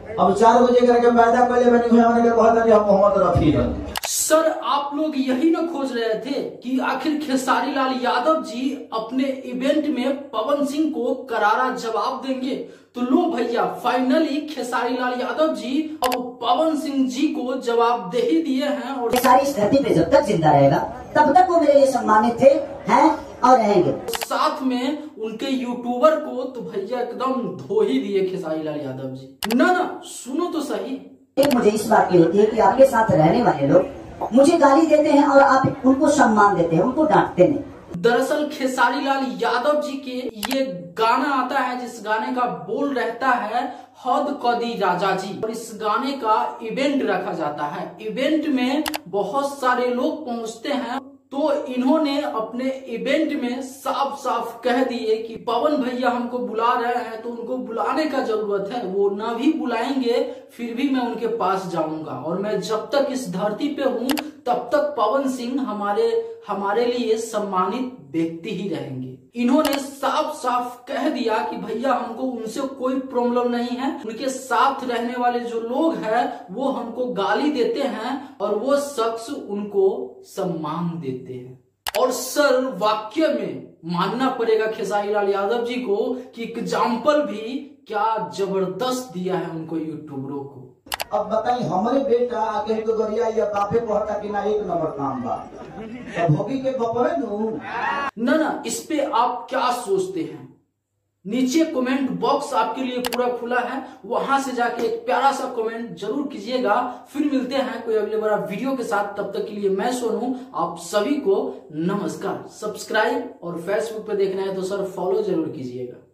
अब 4 बजे करके पैदा पहले बनी हुई हमने बहुत मोहम्मद रफी है। सर आप लोग यही ना खोज रहे थे कि आखिर खेसारी लाल यादव जी अपने इवेंट में पवन सिंह को करारा जवाब देंगे। तो लो भैया फाइनली खेसारी लाल यादव जी अब पवन सिंह जी को जवाब दे ही दिए हैं। और खेसारी इस धरती पे जब तक जिंदा रहेगा तब तक वो मेरे लिए सम्मानित थे, हैं और रहेंगे। साथ में उनके यूट्यूबर को तो भैया एकदम धो ही दिए खेसारी लाल यादव जी। ना सुनो तो सही। एक मुझे इस बात की होती है कि आपके साथ रहने वाले लोग मुझे गाली देते हैं और आप उनको सम्मान देते हैं, उनको डांटते नहीं। दरअसल खेसारी लाल यादव जी के ये गाना आता है जिस गाने का बोल रहता है हद कदी राजा जी, और इस गाने का इवेंट रखा जाता है। इवेंट में बहुत सारे लोग पहुंचते हैं, तो इन्होंने अपने इवेंट में साफ साफ कह दिए कि पवन भैया हमको बुला रहे हैं तो उनको बुलाने का जरूरत है। वो ना भी बुलाएंगे फिर भी मैं उनके पास जाऊंगा, और मैं जब तक इस धरती पे हूं तब तक पवन सिंह हमारे लिए सम्मानित व्यक्ति ही रहेंगे। इन्होंने साफ साफ कह दिया कि भैया हमको उनसे कोई प्रॉब्लम नहीं है, उनके साथ रहने वाले जो लोग हैं वो हमको गाली देते हैं और वो शख्स उनको सम्मान देते हैं। और सर वाक्य में मानना पड़ेगा खेसारी लाल यादव जी को कि एग्जाम्पल भी क्या जबरदस्त दिया है उनको यूट्यूबरों को। अब बताई हमारे बेटा आगे तो गरिया या बापे को हटा कि ना 1 नंबर काम बा तब होगी के बपवे नु ना इस पे आप क्या सोचते हैं? नीचे कमेंट बॉक्स आपके लिए पूरा खुला है, वहां से जाके एक प्यारा सा कमेंट जरूर कीजिएगा। फिर मिलते हैं कोई अगले बड़ा वीडियो के साथ, तब तक के लिए मैं सोनू आप सभी को नमस्कार। सब्सक्राइब और फेसबुक पे देखना है तो सर फॉलो जरूर कीजिएगा।